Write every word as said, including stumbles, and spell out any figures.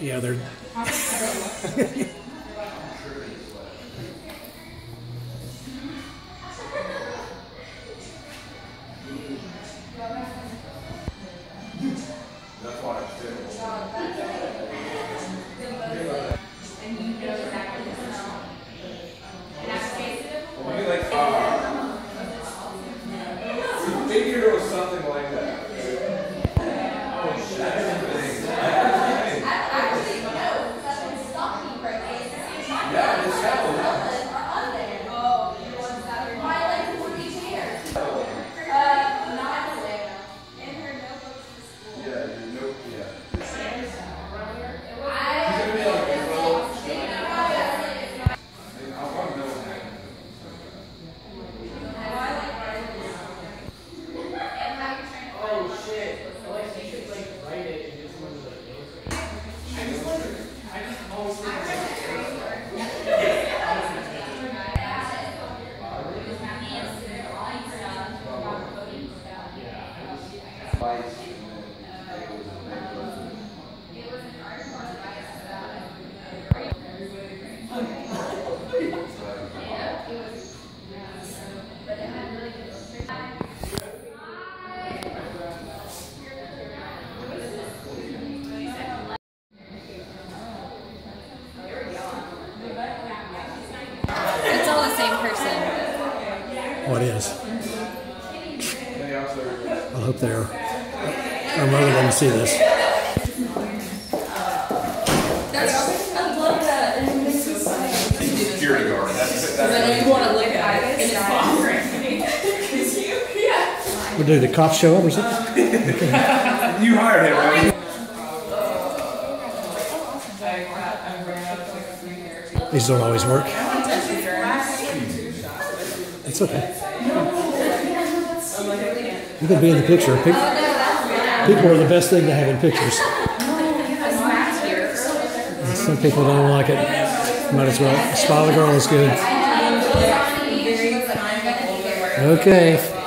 Yeah, they're. What is? I hope they're. I'm really going to see this. Security guard. That's, that's you want to look at it. We'll do the cops show up or something? Okay. You hired him, right? These don't always work. It's okay. You can be in the picture. People are the best thing to have in pictures. Some people don't like it. Might as well. Spy the Girl is good. Okay.